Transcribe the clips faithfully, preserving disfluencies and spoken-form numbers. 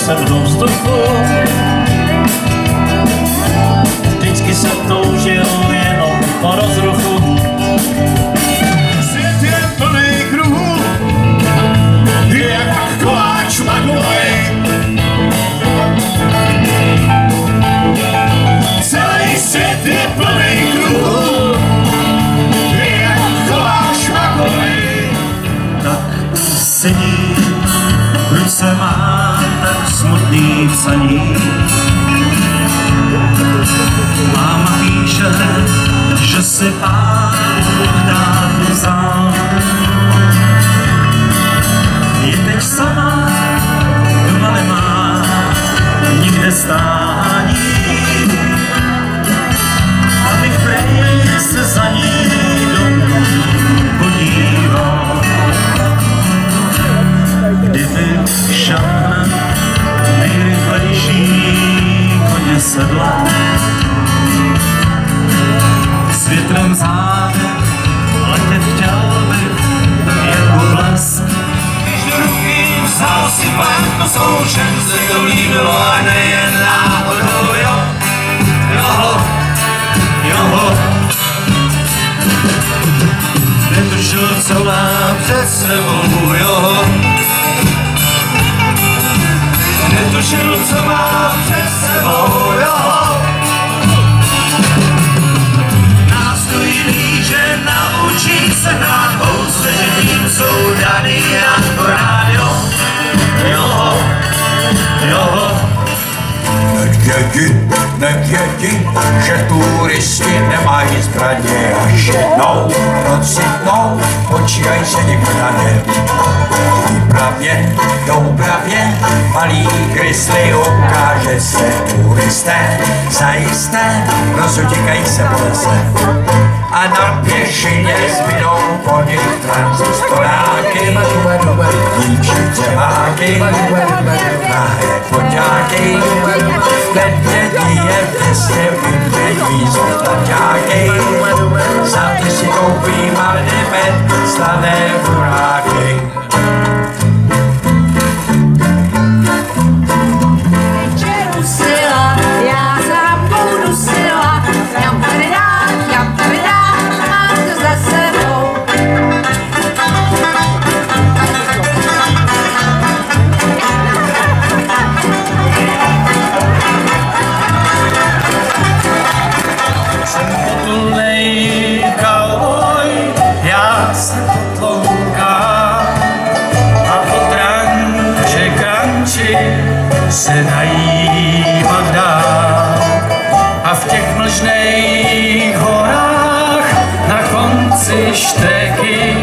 jsem do vzduchu. Vždycky jsem toužil jenom po rozruchu. Svět je plný kruhů, jak koláč magulej. Celý svět je plný kruhů, jak koláč magulej. Tak sedí, v ruce má tak smutný psaní. Máma píše, že si Pán Bůh dávno vzal. Je teď sama, doma nemá nikde stání. Abych prej se za ní domů podíval. Kdyby šel nejrychlejší koně sedla, s větrem zádech letět chtěl bych jako blesk. Když do ruky vzal si plétno soušem, se to líbilo a nejen náhodou, jo, jo, jo. Netušil, co má před sebou, jo. Netušil, co má před sebou, jo. Nástojí ví, že naučí se hrát pouze, že tím jsou daný jako rádio. Jo, jo. Nevědí, nevědí, že turisti nemají zbraně, až jednou procitnou, počítají se někdo na ně. Výpravě, doupravě, malý grizzly ukáže se turisté, zajisté, rozutíkají se po lese. A na pěšině zbydou po nich transistoráky, dívčice máky, nahé poťáky, ten dědí je přesně vymějí zlaťáky, za ty si koupí marně med, slané buráky. Se najímat dá a v těch mlžných horách na konci štreky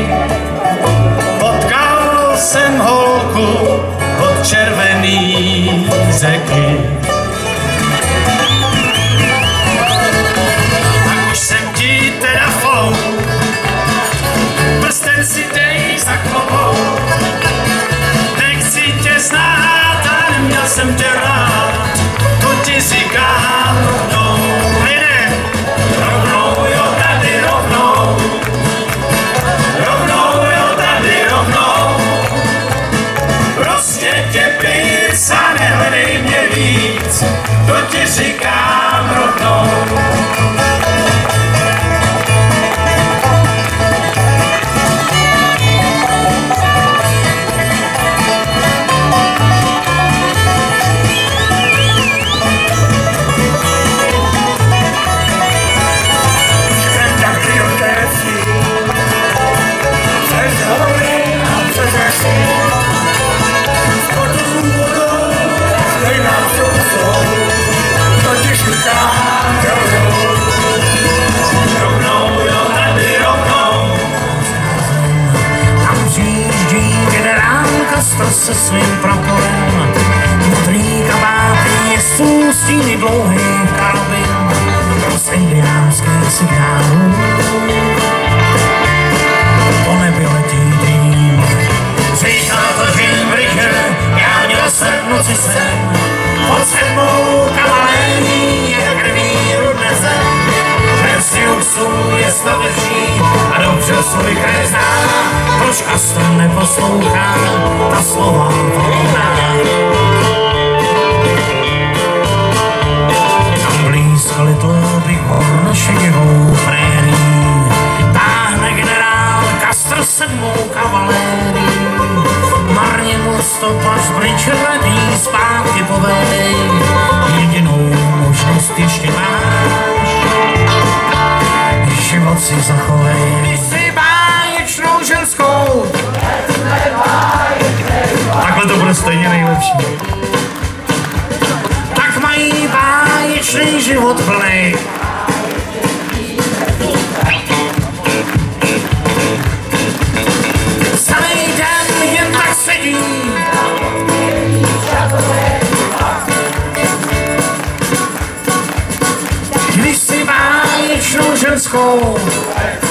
potkal jsem holku od červený řeky. Tak už jsem ti teda flou, prsten si dej za klobou, nechci tě znát. Měl jsem tě rád, to ti říkám rovnou, jde, rovnou, jo, tady rovnou, rovnou, jo, tady rovnou, prostě tě píc a nehledej mě víc, to ti říkám rovnou. Se svým praporem, modrý kabáty je soustříny dlouhých karabin, z indiánských signálů. To nebyl letý dým, říkal to Jim Ricker, já měl jsem v noci sen, pod sedmou kavalení je krví rudne zem. Bez Juxu je stavečí a dobře svůj kraj zná, proč Aston neposlouchá ta slova volná. šedivou prérii táhne generál Castro sedmou kavalérii. Marně mu stopa zbličeletý zpátky povedej, jedinou možnost ještě máš, život si zachovej. Když si báječnou ženskou, takhle to bude stejně nejlepší. Tak mají báječný život plnej. Celý den jen tak sedí. Když si báječnou ženskou